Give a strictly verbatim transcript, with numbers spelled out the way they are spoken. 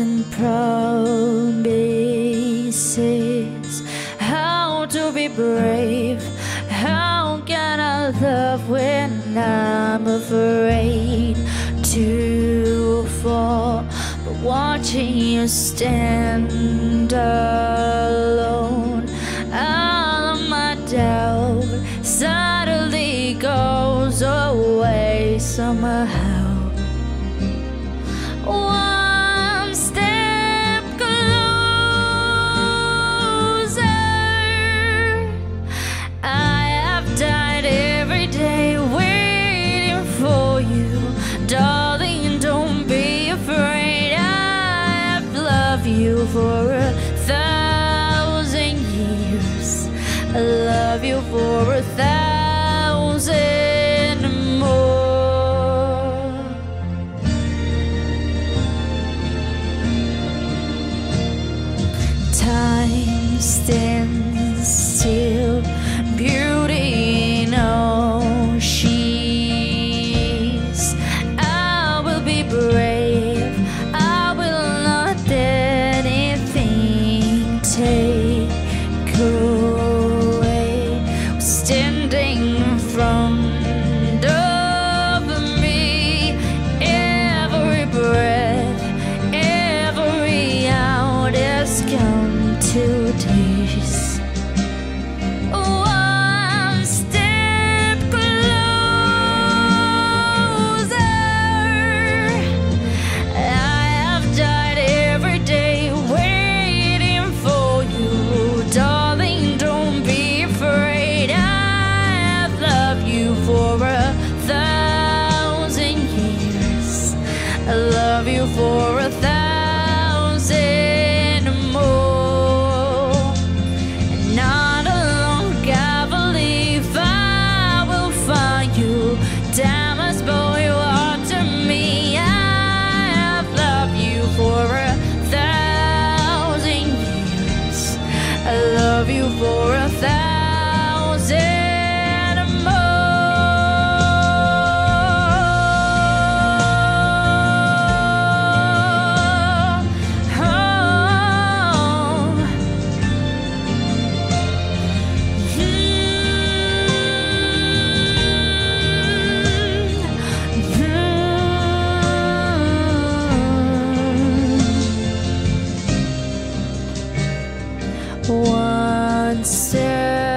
thousand promises. How to be brave? How can I love when I'm afraid to fall? But watching you stand alone, all of my doubt suddenly goes away somehow. One step closer. I have died every day waiting for you, darling. Don't be afraid. I have loved you for a thousand years. I love you for a thousand more. Time stands still, beauty in all she's. I will be brave, I will not let anything take away. Standing in front of me, every breath, every hour has come to taste. One step closer. I have died every day waiting for you, darling. Don't be afraid. I have loved you for a thousand years. I love you for a thousand more. And not alone, I believe I will find you. Damn, I spoil you are to me. I have loved you for a thousand years. I love you for a thousand more. Oh. One step